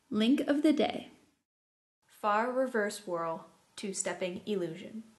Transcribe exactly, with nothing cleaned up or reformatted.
Link of the day. Far reverse whirl, two-stepping illusion.